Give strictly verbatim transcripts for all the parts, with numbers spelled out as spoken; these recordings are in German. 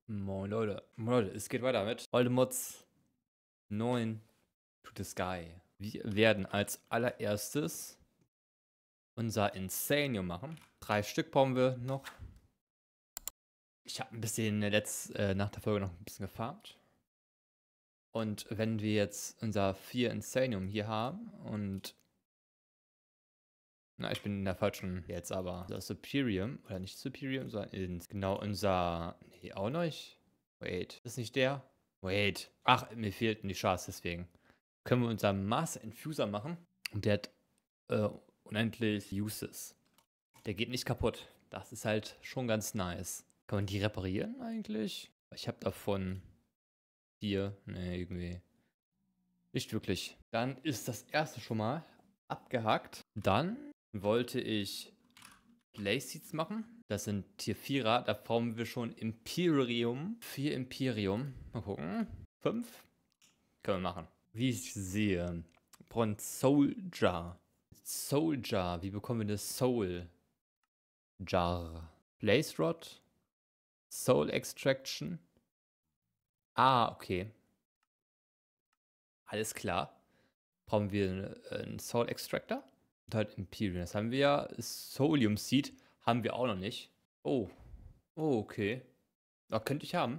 Moin Leute, Moin Leute, es geht weiter mit Old Mods neun to the Sky. Wir werden als allererstes unser Insanium machen. Drei Stück brauchen wir noch. Ich habe ein bisschen letzt, äh, nach der Folge noch ein bisschen gefarmt. Und wenn wir jetzt unser vier Insanium hier haben und... Na, ich bin in der falschen jetzt, aber das Superium, oder nicht Superium, sondern ins, genau unser... Nee, auch noch nicht. Wait, ist nicht der? Wait. Ach, mir fehlten die Chars, deswegen. Können wir unseren Master Infuser machen. Und der hat äh, unendlich Uses. Der geht nicht kaputt. Das ist halt schon ganz nice. Kann man die reparieren eigentlich? Ich habe davon vier. Ne, irgendwie. Nicht wirklich. Dann ist das erste schon mal abgehakt. Dann wollte ich Blaze Seeds machen. Das sind Tier vierer. Da brauchen wir schon Imperium. vier Imperium. Mal gucken. fünf. Können wir machen. Wie ich sehe. Wir brauchen Soul Jar. Soul Jar. Wie bekommen wir eine Soul Jar? Blaze Rod. Soul Extraction. Ah, okay. Alles klar. Brauchen wir einen Soul Extractor. Und halt Imperium. Das haben wir ja. Soulium Seed haben wir auch noch nicht. Oh. Oh, okay. Da könnte ich haben.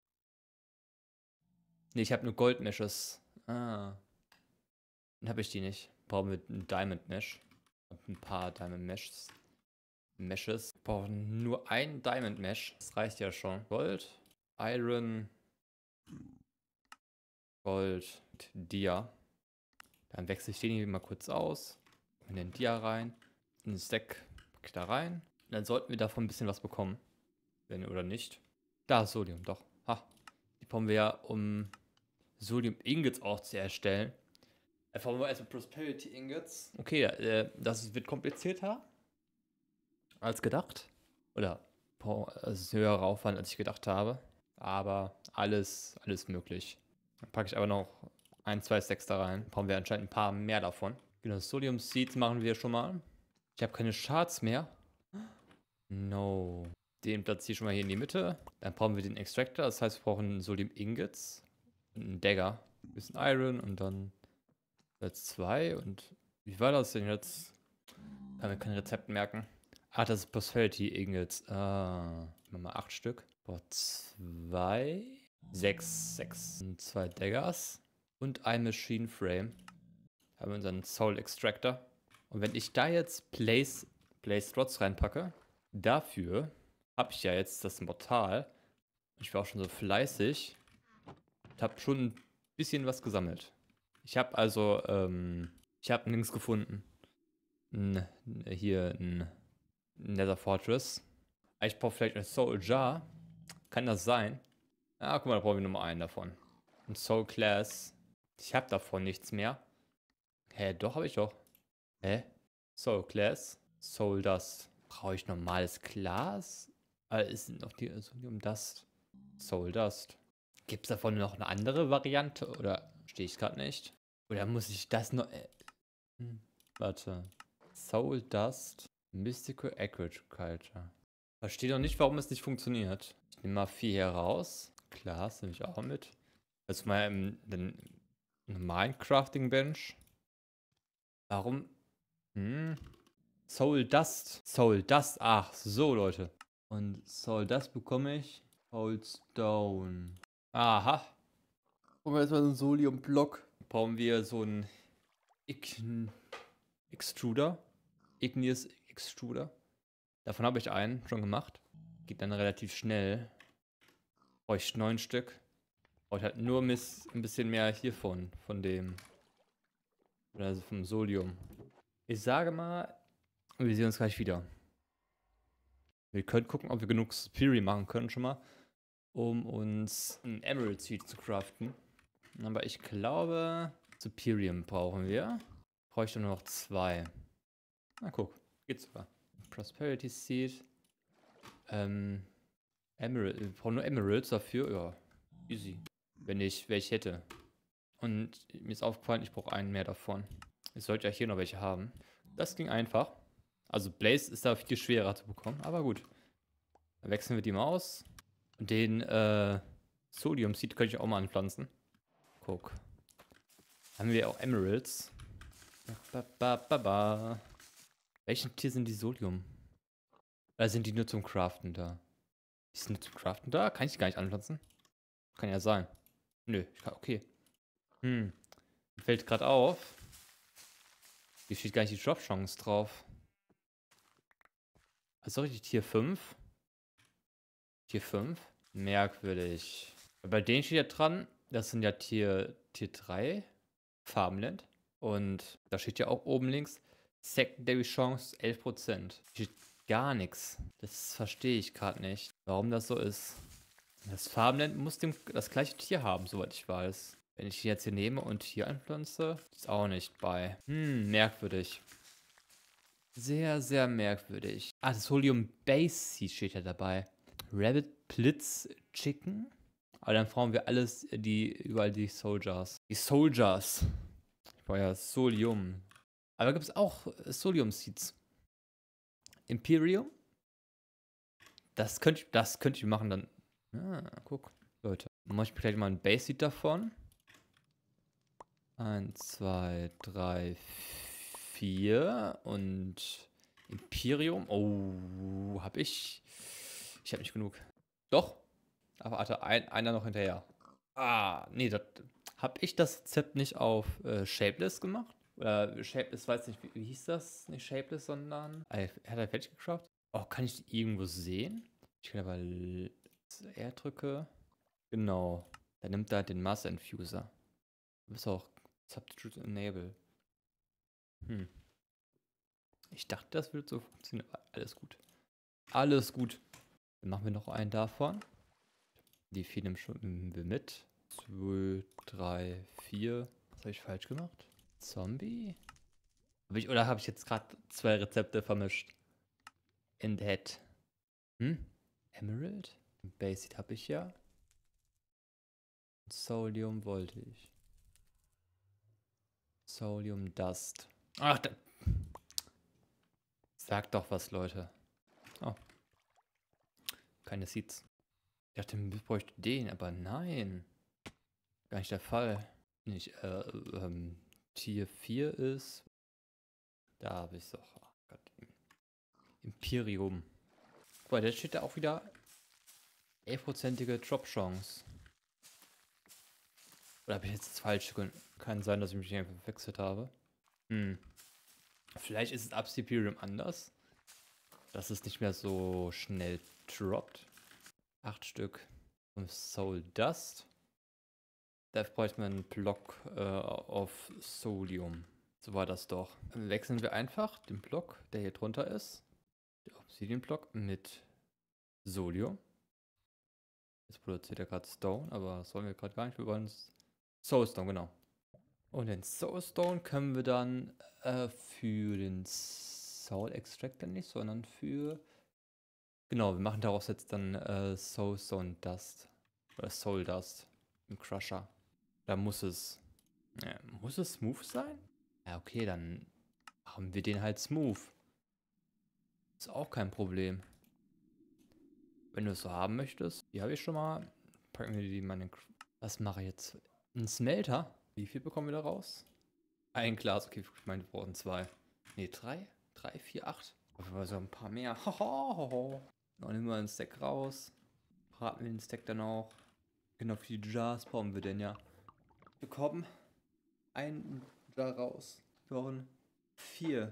Ne, ich habe nur Gold Meshes. Ah. Dann habe ich die nicht. Brauchen wir einen Diamond Mesh. Und ein paar Diamond Meshes. Meshes. Wir brauchen nur ein Diamond Mesh. Das reicht ja schon. Gold, Iron, Gold, Dia. Dann wechsle ich den hier mal kurz aus. In den Dia rein. In den Stack packe ich da rein. Und dann sollten wir davon ein bisschen was bekommen. Wenn oder nicht. Da ist Sodium, doch. Ha. Die brauchen wir ja, um Sodium Ingots auch zu erstellen. Einfach nur erstmal Prosperity Ingots. Okay, äh, das wird komplizierter als gedacht. Oder es ist höherer Aufwand, als ich gedacht habe. Aber alles, alles möglich. Dann packe ich aber noch ein, zwei Stacks da rein. Brauchen wir anscheinend ein paar mehr davon. Genau, Sodium Seeds machen wir schon mal. Ich habe keine Shards mehr. No. Den platziere ich schon mal hier in die Mitte. Dann brauchen wir den Extractor. Das heißt, wir brauchen Sodium Ingots. Und einen Dagger. Ein bisschen Iron und dann jetzt zwei. Und wie war das denn jetzt? Kann mir kein Rezept merken. Ah, das ist Prosperity Ingots. Ah, machen wir acht Stück. Boah, zwei. Sechs, sechs. Und zwei Daggers. Und ein Machine Frame. Haben wir unseren Soul Extractor. Und wenn ich da jetzt Blaze, Blaze Rods reinpacke, dafür habe ich ja jetzt das Mortal. Ich war auch schon so fleißig. Ich habe schon ein bisschen was gesammelt. Ich habe also, ähm, ich habe nichts gefunden. N hier ein Nether Fortress. Ich brauche vielleicht eine Soul Jar. Kann das sein? Ah, guck mal, da brauchen wir nur mal einen davon. Ein Soul Class. Ich habe davon nichts mehr. Hä, doch, habe ich doch. Hä? Soul Class. Soul Dust. Brauche ich normales Glas? Ah, ist noch die Sodium Dust. Soul Dust. Gibt es davon noch eine andere Variante? Oder stehe ich gerade nicht? Oder muss ich das noch... Äh, hm, warte. Soul Dust. Mystical Agriculture. Verstehe doch nicht, warum es nicht funktioniert. Ich nehme mal vier hier raus. Klar, das nehme ich auch mit. Das ist mal im den normalen Crafting Bench. Warum? Hm. Soul Dust. Soul Dust. Ach, so, Leute. Und Soul Dust bekomme ich. Soul Stone. Aha. Brauchen wir erstmal so einen Solium-Block. Brauchen wir so einen Ign Extruder. Igneous Extruder. Davon habe ich einen schon gemacht. Geht dann relativ schnell. Brauche ich neun Stück. Brauche ich halt nur ein bisschen mehr hiervon. Von dem. Also vom Solium. Ich sage mal, wir sehen uns gleich wieder. Wir können gucken, ob wir genug Superior machen können schon mal, um uns ein Emerald Seed zu craften. Aber ich glaube, Superior brauchen wir. Brauche ich nur noch zwei. Na guck, geht sogar. Prosperity Seed. Ähm, Emerald, wir brauchen nur Emeralds dafür. Ja, easy. Wenn ich welche hätte. Und mir ist aufgefallen, ich brauche einen mehr davon. Ich sollte ja hier noch welche haben. Das ging einfach. Also Blaze ist da viel schwerer zu bekommen, aber gut. Dann wechseln wir die mal aus. Den äh, Sodium Seed könnte ich auch mal anpflanzen. Guck. Haben wir auch Emeralds. Ba, ba, ba, ba. Welchen Tier sind die Sodium? Oder sind die nur zum Craften da? Die sind nur zum Craften da? Kann ich die gar nicht anpflanzen? Kann ja sein. Nö, ich kann, okay. Hm. Fällt gerade auf. Hier steht gar nicht die Drop-Chance drauf. Also richtig, Tier fünf. Tier fünf. Merkwürdig. Bei denen steht ja dran, das sind ja Tier, Tier drei. Farmland. Und da steht ja auch oben links, Secondary Chance elf Prozent. Steht gar nichts. Das verstehe ich gerade nicht, warum das so ist. Das Farmland muss dem, das gleiche Tier haben, soweit ich weiß. Wenn ich die jetzt hier nehme und hier einpflanze, ist auch nicht bei. Hm, merkwürdig. Sehr, sehr merkwürdig. Ah, das Solium Base Seed steht ja dabei. Rabbit Blitz Chicken. Aber dann brauchen wir alles, die, überall die Soldiers. Die Soldiers. Ich brauche ja Solium. Aber gibt es auch Solium Seeds. Imperium. Das könnte ich, das könnte ich machen dann. Ah, guck. Leute. Dann mache ich gleich mal ein Base Seed davon. Eins, zwei, drei, vier. Und Imperium. Oh, hab ich. Ich habe nicht genug. Doch. Aber hatte ein, einer noch hinterher. Ah, nee, das. Habe ich das Rezept nicht auf äh, Shapeless gemacht? Oder Shapeless, weiß nicht, wie, wie hieß das? Nicht Shapeless, sondern. Ah, hat er fertig geschafft? Oh, kann ich die irgendwo sehen? Ich kann aber R drücke. Genau. Dann nimmt er den Master Infuser. Du bist auch Substitute Enable. Hm. Ich dachte, das würde so funktionieren. Alles gut. Alles gut. Dann machen wir noch einen davon. Die vier nehmen wir mit. zwei, drei, vier. Was habe ich falsch gemacht? Zombie? Hab ich, oder habe ich jetzt gerade zwei Rezepte vermischt? In that. Hm? Emerald? Basic habe ich ja. Solium wollte ich. Solium Dust. Ach, da. Sag doch was, Leute. Oh. Keine Seeds. Ich dachte, ich bräuchte den, aber nein. Gar nicht der Fall. Nicht, äh, ähm, Tier vier ist. Da habe ich es doch. Oh Gott. Imperium. Guck mal, da steht da auch wieder elf-prozentige Drop-Chance. Oder habe ich jetzt das falsch? Kann sein, dass ich mich einfach verwechselt habe. Hm. Vielleicht ist es ab Imperium anders. Dass es nicht mehr so schnell droppt. Acht Stück. Und Soul Dust. Da bräuchte man einen Block äh, auf Solium. So war das doch. Dann wechseln wir einfach den Block, der hier drunter ist. Der Obsidian-Block mit Solium. Jetzt produziert er gerade Stone, aber das wollen wir gerade gar nicht. Wir wollen Soulstone, genau. Und den Soulstone können wir dann äh, für den Soul Extractor nicht, sondern für... Genau, wir machen daraus jetzt dann äh, Soulstone Dust. Oder Soul Dust. Im Crusher. Da muss es... Ja, muss es smooth sein? Ja, okay, dann machen wir den halt smooth. Ist auch kein Problem. Wenn du es so haben möchtest. Die habe ich schon mal. Packen wir die mal in... Was mache ich jetzt? Ein Smelter? Wie viel bekommen wir da raus? Ein Glas. Okay, ich meine, wir brauchen zwei. Ne, drei? Drei, vier, acht. Auf so ein paar mehr. Hohoho. Noch nehmen wir einen Stack raus. Braten wir den Stack dann auch. Genau, für die Jars brauchen wir denn ja. Wir bekommen ein Jar raus. Wir brauchen vier.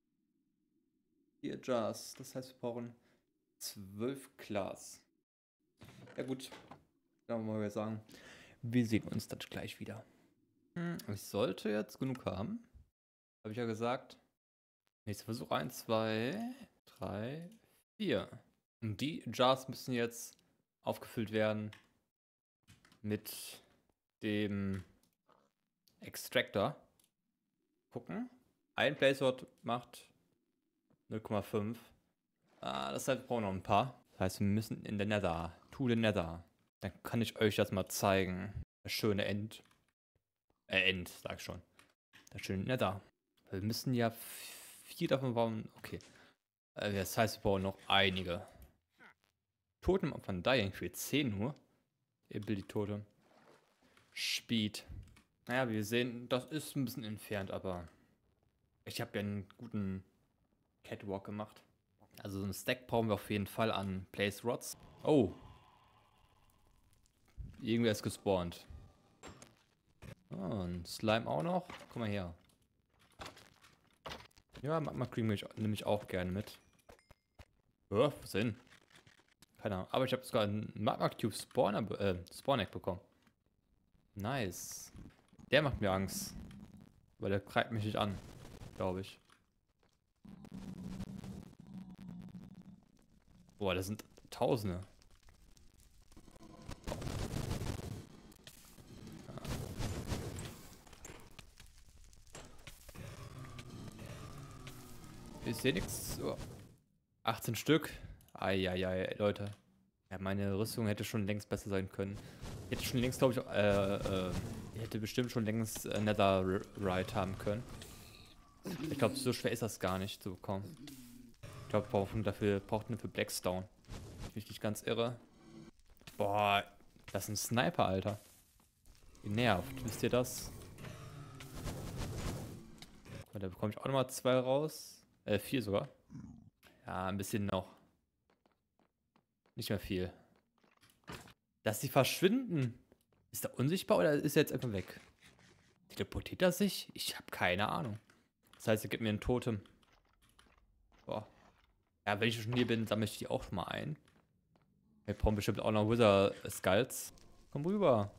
Vier Jars. Das heißt, wir brauchen zwölf Glas. Ja gut. Dann wollen wir sagen, wir sehen uns dann gleich wieder. Hm, ich sollte jetzt genug haben. Habe ich ja gesagt. Nächster Versuch. eins, zwei, drei, vier. Und die Jars müssen jetzt aufgefüllt werden mit dem Extractor. Gucken. Ein Placewort macht null Komma fünf. Ah, das heißt, wir brauchen noch ein paar. Das heißt, wir müssen in der Nether. To the Nether. Dann kann ich euch das mal zeigen. Das schöne End. Äh, End, sag ich schon. Das schöne Nether. Wir müssen ja vier davon bauen. Okay. Das heißt, wir brauchen noch einige. Totem von Dying für zehn nur. Ability Totem. Speed. Naja, wir sehen, das ist ein bisschen entfernt, aber ich habe ja einen guten Catwalk gemacht. Also so einen Stack brauchen wir auf jeden Fall an Place Rods. Oh. Irgendwer ist gespawnt. Oh, ein Slime auch noch. Guck mal her. Ja, Magma Cream nehme ich auch gerne mit. Ja, was denn? Keine Ahnung. Aber ich habe sogar einen Magma Cube Spawner, äh, Spawn Egg bekommen. Nice. Der macht mir Angst. Weil der greift mich nicht an. Glaube ich. Boah, das sind Tausende. Ich sehe nichts. Oh. achtzehn Stück. Eieiei, Leute. Ja, meine Rüstung hätte schon längst besser sein können. Ich hätte schon längst, glaube ich, äh, äh, ich hätte bestimmt schon längst äh, Netherite haben können. Ich glaube, so schwer ist das gar nicht zu bekommen. Ich glaube, brauchen dafür braucht nur für Blackstone. Ich bin nicht ganz irre. Boah, das ist ein Sniper, Alter. Genervt, wisst ihr das? Da bekomme ich auch nochmal zwei raus. Äh, vier sogar. Ja, ein bisschen noch. Nicht mehr viel. Dass sie verschwinden. Ist er unsichtbar oder ist er jetzt einfach weg? Teleportiert er sich? Ich habe keine Ahnung. Das heißt, er gibt mir ein Totem. Boah. Ja, wenn ich schon hier bin, sammle ich die auch schon mal ein. Wir brauchen bestimmt auch noch Wither Skulls. Komm rüber.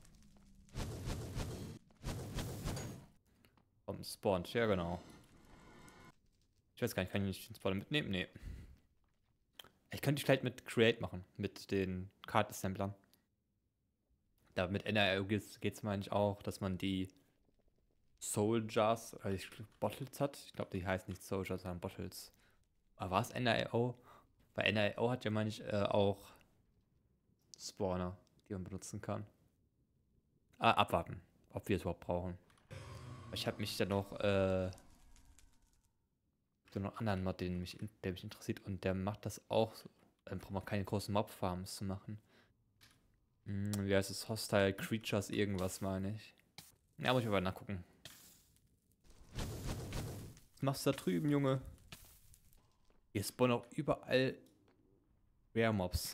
Komm, spawnt. Ja, genau. Ich weiß gar nicht, kann ich nicht den Spawner mitnehmen? Nee. Ich könnte vielleicht mit Create machen. Mit den Card Assemblern. Da mit N R O geht es, meine ich, auch, dass man die Soul Jars, also ich, Bottles hat. Ich glaube, die heißen nicht Soul Jars, sondern Bottles. Aber war es N R O? Bei N R O hat ja, meine ich, äh, auch Spawner, die man benutzen kann. Ah, abwarten, ob wir es überhaupt brauchen. Ich habe mich dann noch, äh, so noch einen anderen Mod, den mich, der mich interessiert, und der macht das auch. Dann braucht man keine großen Mob-Farms zu machen. Hm, wie heißt es? Hostile Creatures, irgendwas meine ich. Ja, muss ich aber nachgucken. Was machst du da drüben, Junge? Hier spawnen auch überall Rare Mobs.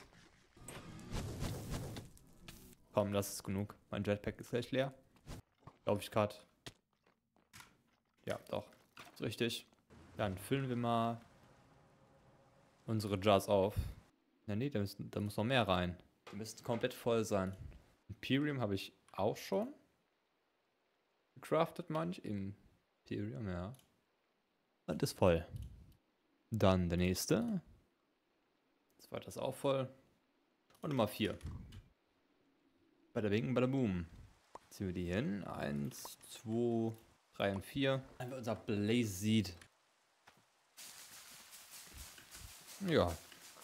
Komm, das ist genug. Mein Jetpack ist gleich leer. Glaube ich gerade. Ja, doch. Ist richtig. Dann füllen wir mal unsere Jars auf. Ja, nee, da, müssen, da muss noch mehr rein. Die müssten komplett voll sein. Imperium habe ich auch schon gecraftet, manch. Imperium, ja. Und ist voll. Dann der nächste. Zweiter ist auch voll. Und Nummer vier. Bada bing, bada boom. Ziehen wir die hin. Eins, zwei, drei und vier. Einfach unser Blaze Seed. Ja.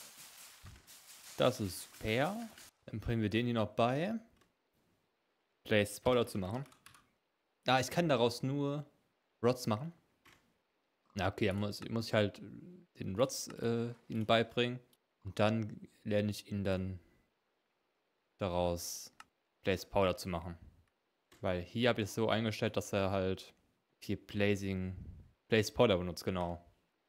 Das ist fair. Dann bringen wir den hier noch bei. Blaze Powder zu machen. Ah, ich kann daraus nur Rods machen. Na okay, dann muss, muss ich halt den Rods äh, ihnen beibringen. Und dann lerne ich ihn dann daraus Blaze Powder zu machen. Weil hier habe ich es so eingestellt, dass er halt hier Blazing, Blaze Powder benutzt, genau.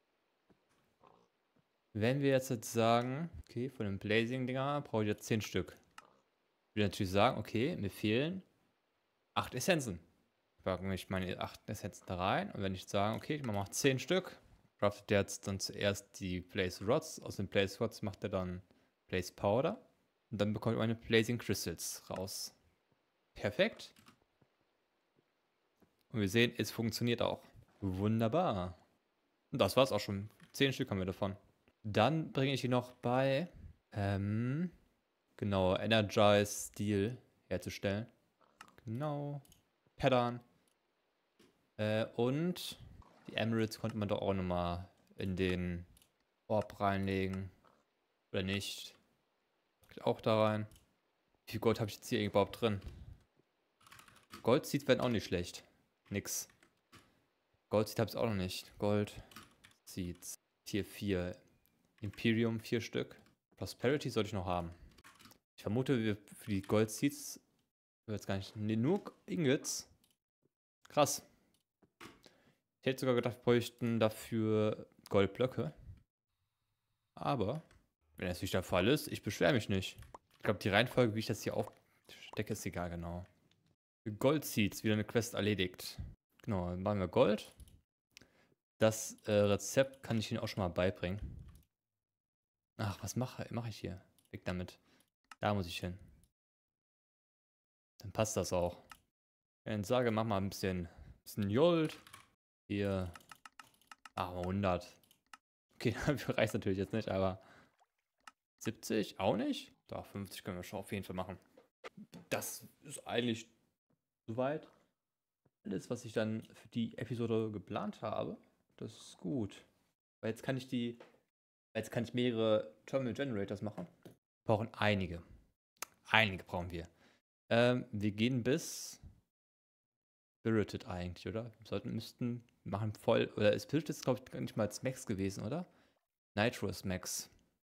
Wenn wir jetzt, jetzt sagen, okay, von den Blazing-Dinger brauche ich jetzt zehn Stück. Ich würde natürlich sagen, okay, mir fehlen acht Essenzen. Packen ich meine acht Essenzen da rein. Und wenn ich sage, okay, ich mache zehn Stück, craftet der jetzt dann zuerst die Blaze Rods. Aus den Blaze Rods macht er dann Blaze Powder. Und dann bekommt man eine Blazing Crystals raus. Perfekt. Und wir sehen, es funktioniert auch. Wunderbar. Und das war's auch schon. zehn Stück haben wir davon. Dann bringe ich die noch bei, ähm, genau, Energize Steel herzustellen. Genau. Pattern. Äh, und die Emeralds konnte man doch auch nochmal in den Orb reinlegen. Oder nicht. Geht auch da rein. Wie viel Gold habe ich jetzt hier überhaupt drin? Gold Seeds werden auch nicht schlecht. Nix. Gold Seeds habe ich auch noch nicht. Gold Seeds. Tier vier. Imperium vier Stück. Prosperity sollte ich noch haben. Ich vermute, wir für die Gold Seeds jetzt gar nicht. Nee, nur Ingots. Krass. Ich hätte sogar gedacht, wir bräuchten dafür Goldblöcke. Aber, wenn das nicht der Fall ist, ich beschwere mich nicht. Ich glaube, die Reihenfolge, wie ich das hier aufstecke, ist egal genau. Gold Seeds, wieder eine Quest erledigt. Genau, dann machen wir Gold. Das äh, Rezept kann ich Ihnen auch schon mal beibringen. Ach, was mache mach ich hier? Weg damit. Da muss ich hin. Dann passt das auch. Dann sage, mach mal ein bisschen, bisschen Gold. Hier. Ach, hundert. Okay, dafür reicht natürlich jetzt nicht, aber siebzig auch nicht? Doch, fünfzig können wir schon auf jeden Fall machen. Das ist eigentlich soweit alles, was ich dann für die Episode geplant habe. Das ist gut. Weil jetzt kann ich die, jetzt kann ich mehrere Terminal Generators machen. Wir brauchen einige. Einige brauchen wir. Ähm, wir gehen bis Spirited eigentlich, oder? Wir sollten, müssten, machen voll, oder Spirited ist, glaube ich, gar nicht mal als Max gewesen, oder? Nitro ist Max.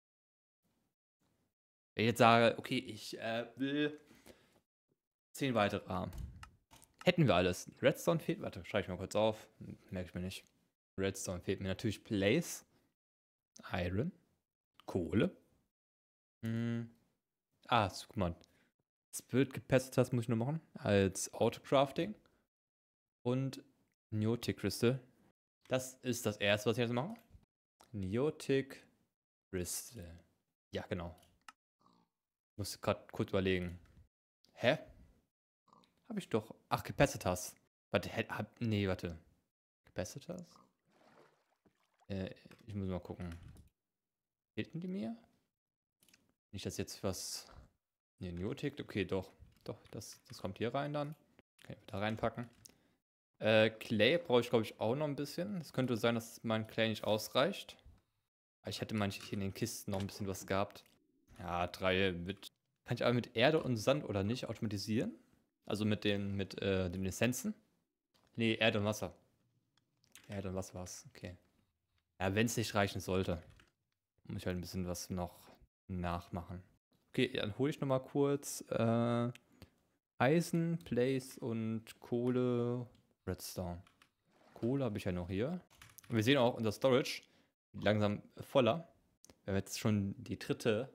Wenn ich jetzt sage, okay, ich äh, will zehn weitere haben. Hätten wir alles. Redstone fehlt, warte, schreibe ich mal kurz auf. Merke ich mir nicht. Redstone fehlt mir natürlich Blaze, Iron, Kohle. Hm. Ah, so, guck mal. Spirit Capacitors muss ich nur machen. Als Autocrafting. Und Neotic Crystal. Das ist das erste, was ich jetzt mache. Neotic Crystal. Ja, genau. Muss gerade kurz überlegen. Hä? Habe ich doch. Ach, Capacitors. Warte, hab, nee, warte. Capacitors? Äh, ich muss mal gucken. Fehlten die mir? Nicht, dass jetzt was. Ne, Neotic. Okay, doch. Doch, das, das kommt hier rein dann. Kann ich da reinpacken. Äh, Clay brauche ich, glaube ich, auch noch ein bisschen. Es könnte sein, dass mein Clay nicht ausreicht. Ich hätte manche hier in den Kisten noch ein bisschen was gehabt. Ja, drei mit. Kann ich aber mit Erde und Sand oder nicht automatisieren? Also mit den, mit, äh, den Essenzen? Nee, Erde und Wasser. Erde und Wasser war's. Okay. Ja, wenn es nicht reichen sollte, muss ich halt ein bisschen was noch nachmachen. Okay, dann hole ich noch mal kurz äh, Eisen, Blaze und Kohle, Redstone. Kohle habe ich ja noch hier. Und wir sehen auch, unser Storage wird langsam voller. Wir haben jetzt schon die dritte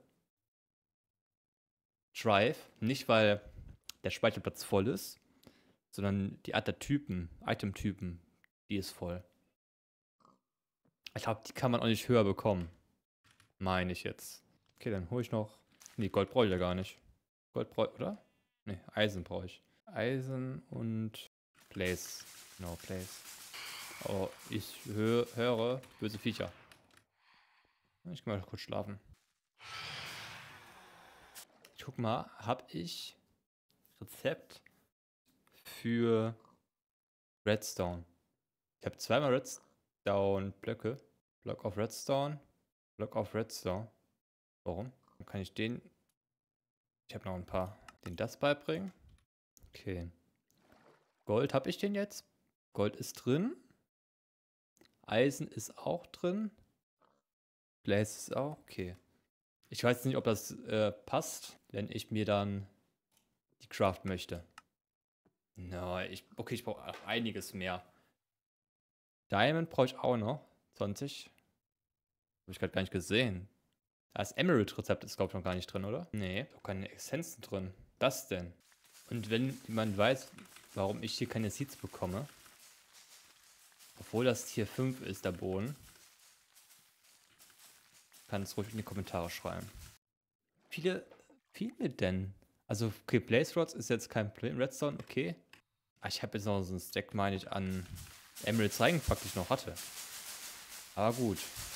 Drive. Nicht, weil der Speicherplatz voll ist, sondern die Art der Typen, Item-Typen, die ist voll. Ich glaube, die kann man auch nicht höher bekommen. Meine ich jetzt. Okay, dann hole ich noch. Nee, Gold brauche ich ja gar nicht. Gold brauche ich, oder? Nee, Eisen brauche ich. Eisen und Blaze. Genau, Blaze. Oh, ich hö höre böse Viecher. Ich kann mal kurz schlafen. Ich guck mal, habe ich Rezept für Redstone. Ich habe zweimal Redstone-Blöcke. Block of Redstone. Block of Redstone. Warum? Dann kann ich den. Ich habe noch ein paar. Den das beibringen. Okay. Gold habe ich den jetzt. Gold ist drin. Eisen ist auch drin. Blaze ist auch. Okay. Ich weiß nicht, ob das äh, passt, wenn ich mir dann die Craft möchte. No, ich, okay, ich brauche einiges mehr. Diamond brauche ich auch noch. zwanzig. Habe ich gerade gar nicht gesehen. Das Emerald-Rezept ist, glaube ich, noch gar nicht drin, oder? Nee, doch keine Essenzen drin. Das denn? Und wenn jemand weiß, warum ich hier keine Seeds bekomme, obwohl das Tier fünf ist, der Boden, kann es ruhig in die Kommentare schreiben. Viele, viel mit denn? Also, okay, Blaze Rods ist jetzt kein Problem. Redstone, okay. Ah, ich habe jetzt noch so einen Stack, meine ich, an Emerald Zeigenpack, die ich noch hatte. Aber gut.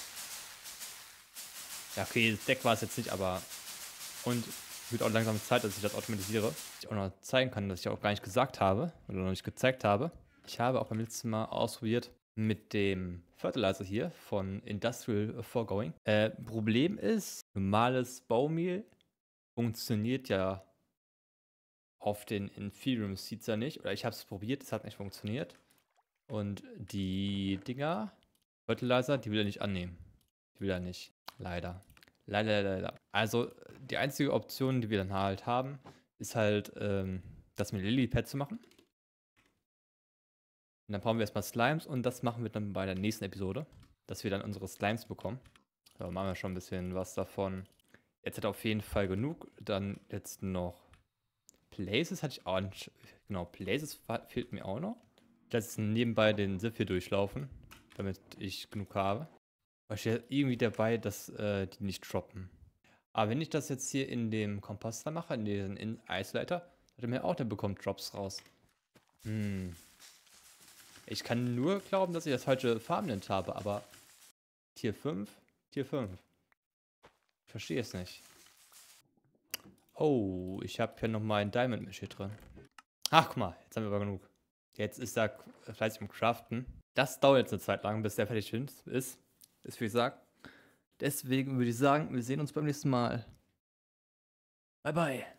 Ja, okay, das Deck war es jetzt nicht, aber. Und es wird auch langsam Zeit, dass ich das automatisiere. Dass ich auch noch zeigen kann, dass ich auch gar nicht gesagt habe oder noch nicht gezeigt habe. Ich habe auch beim letzten Mal ausprobiert mit dem Fertilizer hier von Industrial Foregoing. Äh, Problem ist, normales Baumehl funktioniert ja auf den Inferium Seeds ja nicht. Oder ich habe es probiert, es hat nicht funktioniert. Und die Dinger, Fertilizer, die will er nicht annehmen. Die will er nicht. Leider. Leider, leider, leider. Also, die einzige Option, die wir dann halt haben, ist halt, ähm, das mit Lilypad zu machen. Und dann brauchen wir erstmal Slimes und das machen wir dann bei der nächsten Episode, dass wir dann unsere Slimes bekommen. Da machen wir schon ein bisschen was davon. Jetzt hat er auf jeden Fall genug. Dann jetzt noch Places hatte ich auch nicht. Genau, Places fehlt mir auch noch. Jetzt nebenbei den Sif hier durchlaufen, damit ich genug habe. Aber ich irgendwie dabei, dass äh, die nicht droppen. Aber wenn ich das jetzt hier in dem Komposter mache, in den Isolator, hat er mir auch, der bekommt Drops raus. Hm. Ich kann nur glauben, dass ich das falsche Farmland habe, aber Tier fünf, Tier fünf. Ich verstehe es nicht. Oh, ich habe hier noch mal ein Diamond Mesh hier drin. Ach, guck mal, jetzt haben wir aber genug. Jetzt ist er fleißig im Craften. Das dauert jetzt eine Zeit lang, bis der fertig ist. Ist, wie gesagt. Deswegen würde ich sagen, wir sehen uns beim nächsten Mal. Bye, bye.